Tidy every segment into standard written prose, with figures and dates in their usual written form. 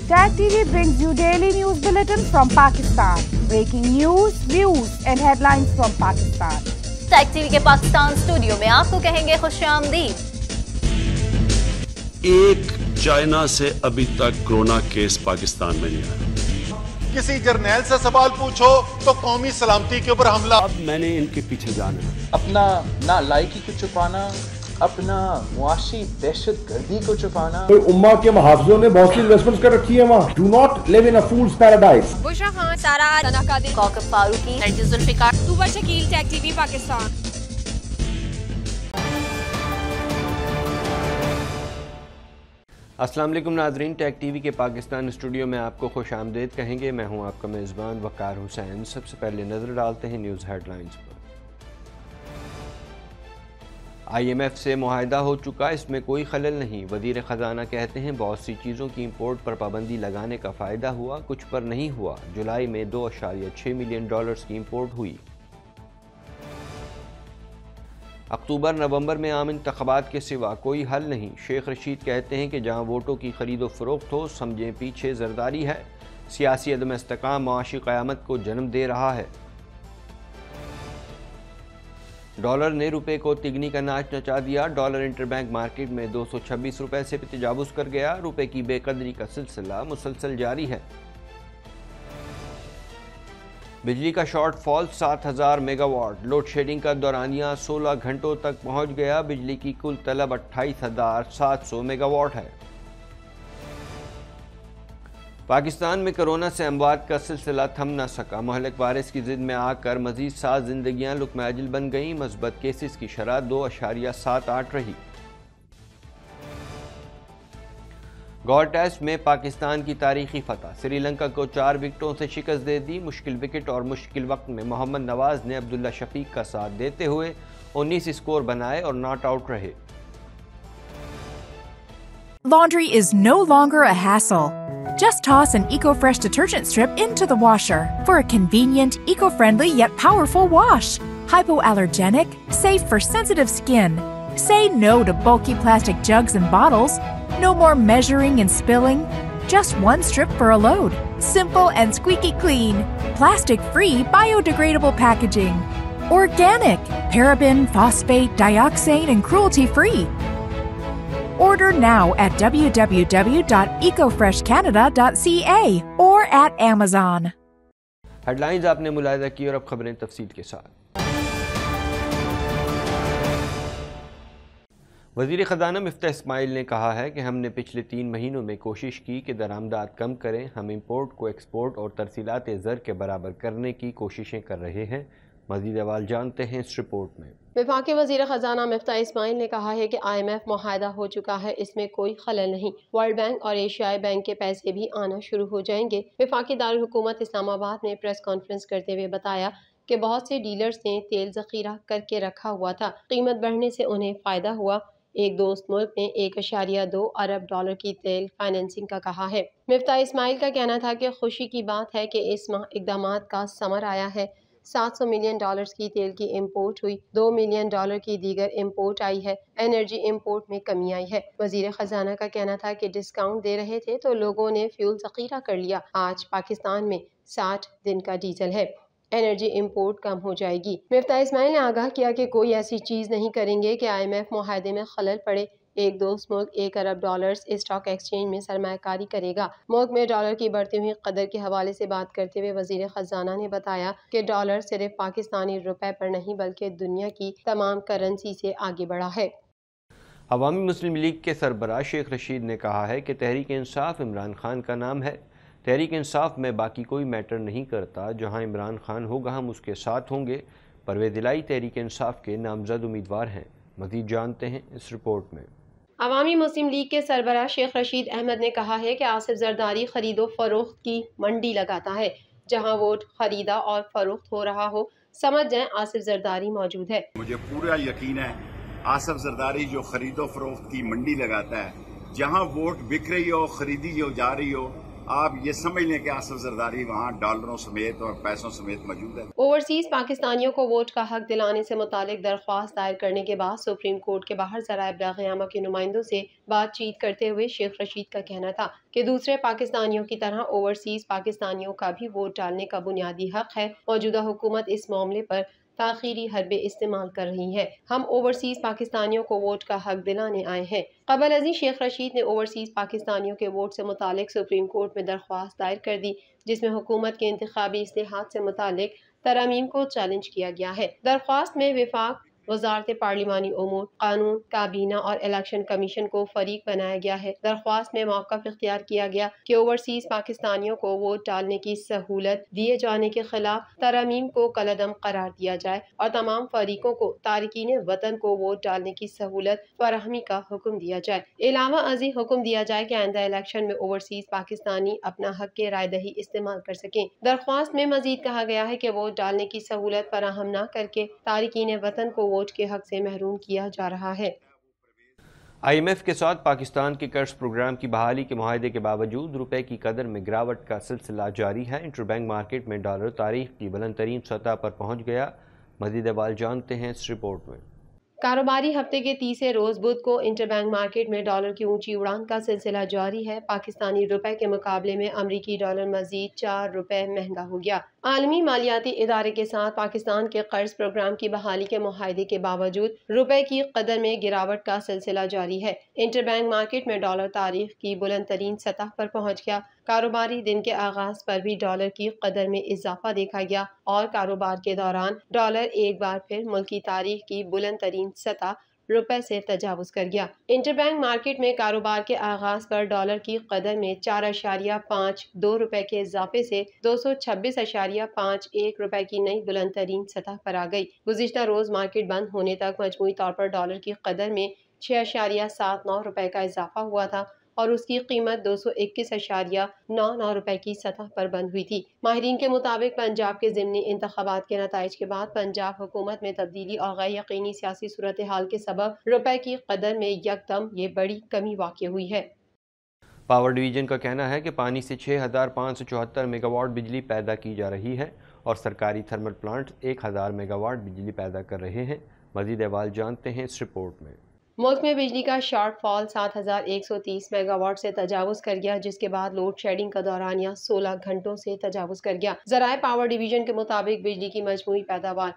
Tag TV brings you daily news bulletin from Pakistan. Breaking news, views and headlines from Pakistan. Tag TV के Pakistan studio में आपको कहेंगे खुशामदीद। एक China से अभी तक कोरोना केस पाकिस्तान में नहीं आया। किसी जर्नैल से सवाल पूछो तो कौमी सलामती के ऊपर हमला। अब मैंने इनके पीछे जाना है। अपना नालायकी को छुपाना, अपना मुआशी दहशत गर्दी को छुपाना। तो उम्मा के मुहाफिजों ने बहुत सी इन्वेस्टमेंट्स कर रखी है वहाँ। Do not live in a fool's paradise. Bushra Khan, Sara तनाकादिर, कौकब फारूकी, जुल्फिकार, तूबा शकील, टैग टीवी पाकिस्तान। अस्सलाम वालेकुम नाजरीन, टैग टीवी के पाकिस्तान स्टूडियो में आपको खुश आमदीद कहेंगे। मैं हूं आपका मेज़बान वकार हुसैन। सबसे पहले नज़र डालते हैं न्यूज़ हेडलाइंस पर। IMF से मुआहदा हो चुका, इसमें कोई खलल नहीं। वज़ीर ख़जाना कहते हैं बहुत सी चीज़ों की इंपोर्ट पर पाबंदी लगाने का फ़ायदा हुआ, कुछ पर नहीं हुआ। जुलाई में $2.6 मिलियन की इंपोर्ट हुई। अक्टूबर नवंबर में आम इंतख़ाबात के सिवा कोई हल नहीं। शेख रशीद कहते हैं कि जहां वोटों की खरीदो फरोख्त हो, समझें पीछे जरदारी है। सियासी अदम इस्तेकाम माशी क़यामत को जन्म दे रहा है। डॉलर ने रुपए को तिगनी का नाच नचा दिया। डॉलर इंटरबैंक मार्केट में 226 रुपये से तजावुज़ कर गया। रुपए की बेकदरी का सिलसिला मुसलसल जारी है। बिजली का शॉर्टफॉल 7000 मेगावाट। लोड शेडिंग का दौरानिया 16 घंटों तक पहुंच गया। बिजली की कुल तलब 28,700 मेगावाट है। पाकिस्तान में कोरोना से अमवात का सिलसिला थम न सका। महलक वायरस की जिद में आकर मजीद 7 जिंदगियां लुक़्मा अजल बन गईं। मस्बत केसेस की शरह 2.78 रही। गौर टेस्ट में पाकिस्तान की तारीखी फतह। श्रीलंका को 4 विकेटों से शिकस्त दे दी। मुश्किल विकेट और मुश्किल वक्त में मोहम्मद नवाज ने अब्दुल्ला शफीक का साथ देते हुए 19 स्कोर बनाए और नॉट आउट रहे। Laundry is no longer a hassle. Just toss an EcoFresh detergent strip into the washer for a convenient, eco-friendly yet powerful wash. Hypoallergenic, safe for sensitive skin. Say no to bulky plastic jugs and bottles. No more measuring and spilling. Just one strip for a load. Simple and squeaky clean. Plastic-free, biodegradable packaging. Organic, paraben, phosphate, dioxane, and cruelty-free. Order now at www.ecofreshcanada.ca or at Amazon. Headlines आपने मुलाहिजा की और अब खबरें तफसील के साथ। वज़ीर ख़ज़ाना मिफ्ता इस्माइल ने कहा है कि हमने पिछले 3 महीनों में कोशिश की कि दरामदात कम करें। हम इंपोर्ट को एक्सपोर्ट और तरसीलात ज़र के बराबर करने की कोशिशें कर रहे हैं। मज़ीद अहवाल जानते हैं इस रिपोर्ट में। वफाकी वज़ीर ख़ज़ाना मिफ्ता इस्माइल ने कहा है कि IMF मुआहदा हो चुका है, इसमें कोई खलल नहीं। वर्ल्ड बैंक और एशियाई बैंक के पैसे भी आना शुरू हो जाएंगे। वफाकी दारुल हुकूमत इस्लामाबाद में प्रेस कॉन्फ्रेंस करते हुए बताया कि बहुत से डीलर्स ने तेल ज़ख़ीरा करके रखा हुआ था। कीमत बढ़ने से उन्हें फ़ायदा हुआ। एक दोस्त मुल्क ने $1.2 अरब की तेल फाइनेंसिंग का कहा है। मिफ्ता इस्माइल का कहना था कि खुशी की बात है कि इस माह इक़दामात का समर आया है। $700 मिलियन की तेल की इंपोर्ट हुई। $2 मिलियन की दीगर इंपोर्ट आई है। एनर्जी इंपोर्ट में कमी आई है। वजीर खजाना का कहना था कि डिस्काउंट दे रहे थे तो लोगों ने फ्यूल ज़ख़ीरा कर लिया। आज पाकिस्तान में 60 दिन का डीजल है। एनर्जी इंपोर्ट कम हो जाएगी। मिफ्ता इस्माइल ने आगाह किया कि कोई ऐसी चीज़ नहीं करेंगे कि IMF मुआहदे में खलल पड़े। एक दोस्त मुल्क $1 अरब स्टॉक एक्सचेंज में सरमायाकारी करेगा। मुल्क में डॉलर की बढ़ती हुई कदर के हवाले से बात करते हुए वजीर खजाना ने बताया कि डॉलर सिर्फ पाकिस्तानी रुपए पर नहीं बल्कि दुनिया की तमाम करेंसी से आगे बढ़ा है। अवामी मुस्लिम लीग के सरबराह शेख रशीद ने कहा है कि तहरीक इंसाफ इमरान खान का नाम है। तहरीक इंसाफ में बाकी कोई मैटर नहीं करता। जहां इमरान खान होगा हम उसके साथ होंगे। परवेज़ इलाही तहरीक इंसाफ के नामजद उम्मीदवार हैं। मज़ीद जानते हैं इस रिपोर्ट में। अवामी मुस्लिम लीग के सरबराह शेख रशीद अहमद ने कहा है कि आसिफ जरदारी खरीदो फरोख्त की मंडी लगाता है। जहां वोट खरीदा और फरोख्त हो रहा हो, समझ जाएं आसिफ जरदारी मौजूद है। मुझे पूरा यकीन है आसिफ जरदारी जो खरीदो फरोख्त की मंडी लगाता है, जहां वोट बिक रही हो, खरीदी जो जा रही हो, आप ये समझ लें कि आसिफ जरदारी वहाँ डॉलरों समेत और पैसों समेत मौजूद है। ओवरसीज पाकिस्तानियों को वोट का हक दिलाने से मुतालिक दरख्वास्त दायर करने के बाद सुप्रीम कोर्ट के बाहर ज़राए इब्लाग़ के नुमाइंदों से बातचीत करते हुए शेख रशीद का कहना था कि दूसरे पाकिस्तानियों की तरह ओवरसीज पाकिस्तानियों का भी वोट डालने का बुनियादी हक है। मौजूदा हुकूमत इस मामले पर ताखीरी हरबे इस्तेमाल कर रही है। हम ओवरसीज पाकिस्तानियों को वोट का हक दिलाने आए हैं। कबल अजी शेख रशीद ने ओवरसीज पाकिस्तानियों के वोट से मुतालिक सुप्रीम कोर्ट में दरख्वास्त दायर कर दी, जिसमें हुकूमत के इंतखाबी इस्लाहात से मुतालिक तरमीम को चैलेंज किया गया है। दरख्वास्त में विफाक, वजारत पार्लिमानी उमूर, कानून, काबीना और इलेक्शन कमीशन को फरीक बनाया गया है। दरख्वास्त में मौक़िफ़ इख्तियार किया गया कि ओवरसीज पाकिस्तानियों को वोट डालने की सहूलत दिए जाने के खिलाफ तरमीम को कलअदम करार दिया जाए और तमाम फरीकों को तारिकीन वतन को वोट डालने की सहूलत फराहमी का हुक्म दिया जाए। अलावा अजी हुक्म दिया जाए कि आइंदा इलेक्शन में ओवरसीज पाकिस्तानी अपना हक के रायदही इस्तेमाल कर सकें। दरख्वास्त में मजीद कहा गया है कि वोट डालने की सहूलत फराहम न करके तारिकीन वतन को वोट के हक से महरूम किया जा रहा है। IMF के साथ पाकिस्तान के कर्ज प्रोग्राम की बहाली के मुआहदे के बावजूद रुपए की कदर में गिरावट का सिलसिला जारी है। इंटरबैंक मार्केट में डॉलर तारीख की बुलंद तरीन सतह पर पहुंच गया। मज़ीद अहवाल जानते हैं इस रिपोर्ट में। कारोबारी हफ्ते के तीसरे रोज बुध को इंटरबैंक मार्केट में डॉलर की ऊंची उड़ान का सिलसिला जारी है। पाकिस्तानी रुपए के मुकाबले में अमरीकी डॉलर मजीद 4 रुपए महंगा हो गया। आलमी मालियाती इदारे के साथ पाकिस्तान के कर्ज प्रोग्राम की बहाली के मुआहदे के बावजूद रुपए की कदर में गिरावट का सिलसिला जारी है। इंटरबैंक मार्केट में डॉलर तारीख की बुलंद तरीन सतह पर पहुंच गया। कारोबारी दिन के आगाज पर भी डॉलर की कदर में इजाफा देखा गया और कारोबार के दौरान डॉलर एक बार फिर मुल्की तारीख की बुलंद तरीन सतह रुपए से तजावुज कर गया। इंटरबैंक मार्केट में कारोबार के आगाज पर डॉलर की कदर में 4.52 रुपए के इजाफे से 226.51 रुपए की नई बुलंद तरीन सतह पर आ गई। गुज़िश्ता रोज मार्केट बंद होने तक मजमूई तौर पर डॉलर की कदर में 6.79 रुपए का इजाफा हुआ था और उसकी कीमत 221.99 रुपए की सतह पर बंद हुई थी। माहिरीन के मुताबिक पंजाब के ज़िमनी इंतखाबात के नताइज के बाद पंजाब हुकूमत में तब्दीली और गैर यकीनी सियासी सूरत हाल के सबब रुपए की कदर में यकदम ये बड़ी कमी वाक़ई हुई है। पावर डिवीजन का कहना है कि पानी से 6,574 मेगावाट बिजली पैदा की जा रही है और सरकारी थर्मल प्लांट 1,000 मेगावाट बिजली पैदा कर रहे हैं। मज़ीद अहवाल जानते हैं इस रिपोर्ट में। मुल्क में बिजली का शॉर्टफॉल 7,130 मेगावाट से तजावुज कर गया, जिसके बाद लोड शेडिंग का दौरानिया 16 घंटों से तजावुज कर गया। ज़राए पावर डिवीजन के मुताबिक बिजली की मजमूई पैदावार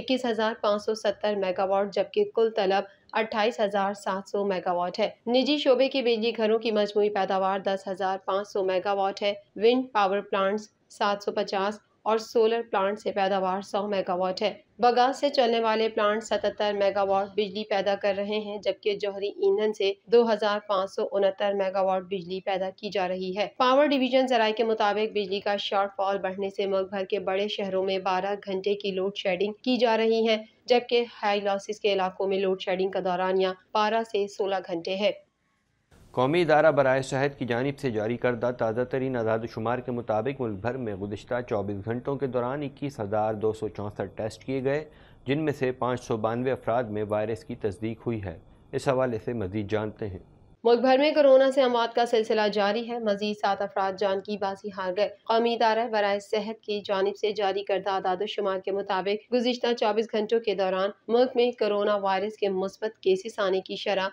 21,570 मेगावाट जबकि कुल तलब 28,700 मेगावाट है। निजी शोबे की बिजली घरों की मजमूई पैदावार 10,500 मेगावाट है। विंड पावर प्लांट्स 750 और सोलर प्लांट से पैदावार 100 मेगावाट है। बगास से चलने वाले प्लांट 77 मेगावाट बिजली पैदा कर रहे हैं जबकि जौहरी ईंधन से 2,569 मेगावाट बिजली पैदा की जा रही है। पावर डिवीजन जराये के मुताबिक बिजली का शॉर्टफॉल बढ़ने से मुल्क भर के बड़े शहरों में 12 घंटे की लोड शेडिंग की जा रही है जबकि हाई लॉसेस के इलाकों में लोड शेडिंग का दौरानिया 12 से 16 घंटे है। कौमी इदारा बराए सेहत की जानिब से जारी करदा ताज़ा तरीन आदाद-ओ-शुमार के मुताबिक मुल्क भर में गुज़िश्ता 24 घंटों के दौरान 21,264 टेस्ट किए गए, जिनमें से 592 अफराद में वायरस की तस्दीक हुई है। इस हवाले से मज़ीद जानते हैं। मुल्क भर में कोरोना से अमवात का सिलसिला जारी है। मजीद 7 अफराद जान की बाजी हार गए। कौमी इदारा बराए सेहत की जानिब से जारी करदा आदाद-ओ-शुमार के मुताबिक गुज़िश्ता 24 घंटों के दौरान मुल्क में कोरोना वायरस के मुस्बत केसेस आने की शरह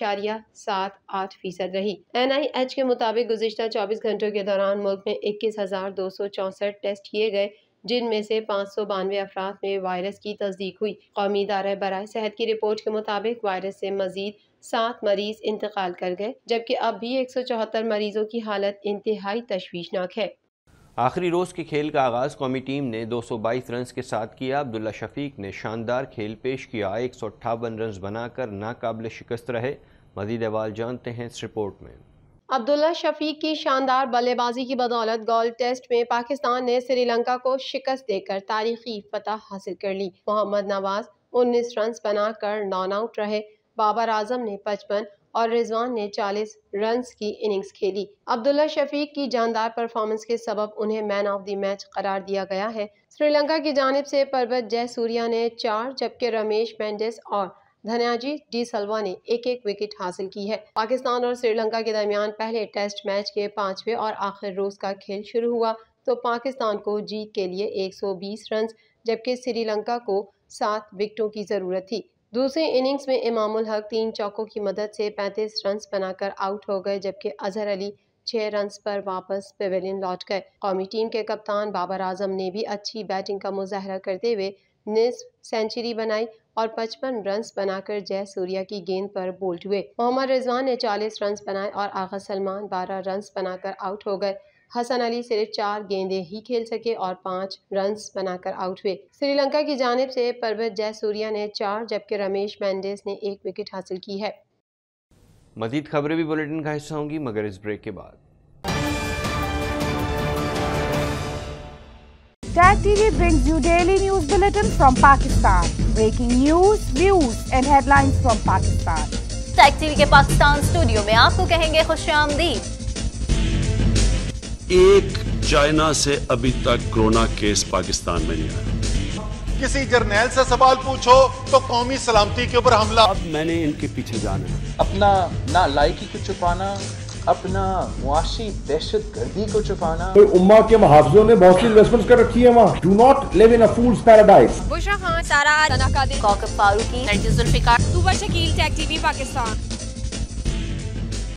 2.78% रही। NIH के मुताबिक गुज़िश्ता 24 घंटों के दौरान मुल्क में 21,264 टेस्ट किए गए, जिनमें से 592 अफराद में वायरस की तस्दीक हुई। कौमी इदारा बराए सेहत की रिपोर्ट के मुताबिक वायरस से मजीद 7 मरीज इंतकाल कर गए जबकि अब भी 174 मरीजों की हालत इंतहाई तशवीशनाक है। आखिरी रोज़ के खेल का आगाज़ कौमी टीम ने 222 रन के साथ किया। अब्दुल्ला शफीक ने शानदार खेल पेश किया। 158 रन बनाकर नाकाबिल शिकस्त रहे। मज़ीद अहवाल जानते हैं इस रिपोर्ट में। अब्दुल्ला शफीक की शानदार बल्लेबाजी की बदौलत गोल्ड टेस्ट में पाकिस्तान ने श्रीलंका को शिकस्त देकर तारीखी फतह हासिल कर ली। मोहम्मद नवाज 19 रन बनाकर नॉन आउट रहे। बाबर आजम ने 55 और रिजवान ने 40 रन की इनिंग्स खेली। अब्दुल्ला शफीक की जानदार परफॉर्मेंस के सबब उन्हें मैन ऑफ द मैच करार दिया गया है। श्रीलंका की जानिब से परबत जयसूर्या ने 4 जबकि रमेश मेंडिस और धन्याजी डी सल्वा ने एक विकेट हासिल की है। पाकिस्तान और श्रीलंका के दरमियान पहले टेस्ट मैच के 5वें और आखिर रोज का खेल शुरू हुआ तो पाकिस्तान को जीत के लिए 120 रन जबकि श्रीलंका को 7 विकेटों की जरूरत थी। दूसरे इनिंग्स में इमामुल हक 3 चौकों की मदद से 35 रन बनाकर आउट हो गए जबकि अजहर अली 6 रन पर वापस पेवेलियन लौट गए। कौमी टीम के कप्तान बाबर आजम ने भी अच्छी बैटिंग का मुजाहरा करते हुए निस्फ सेंचुरी बनाई और 55 रन बनाकर जय सूर्या की गेंद पर बोल्ड हुए। मोहम्मद रिजवान ने 40 रन बनाए और आगा सलमान 12 रन बनाकर आउट हो गए। हसन अली सिर्फ 4 गेंदें ही खेल सके और 5 रन बनाकर आउट हुए। श्रीलंका की जानिब से परवेज जयसूर्या ने 4 जबकि रमेश मेंडिस ने 1 विकेट हासिल की है। मजीद खबरें भी बुलेटिन का हिस्सा होंगी मगर इस ब्रेक के बाद। Tag TV brings you daily news bulletin from Pakistan. Breaking news, views and headlines from Pakistan. Tag TV के पाकिस्तान स्टूडियो में आपको कहेंगे खुशामदीद। एक चाइना से अभी तक कोरोना केस पाकिस्तान में नहीं आया। किसी जर्नैल से सवाल पूछो तो कौमी सलामती के ऊपर हमला। अब मैंने इनके पीछे जाना है। अपना नालायकी को छुपाना, अपना मुआशी दहशत गर्दी को छुपाना। तो उम्मा के मुहाफिजों ने बहुत सी इन्वेस्टमेंट्स कर रखी है वहाँ। Do not live in a fool's paradise. Bushra Khan, Sara, Sana Qadir, Kaukab Farooqui, Nargis Zulfiqar, Tooba Shakeel, Tag TV Pakistan.